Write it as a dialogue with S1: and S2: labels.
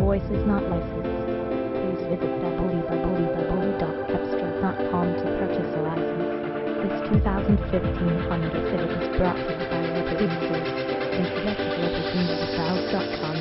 S1: voice is not licensed. Please visit www.cepstral.com to purchase a license. This 2015 Honda Civic is brought to you by Liberty Motors. Visit libertymotorsouth.com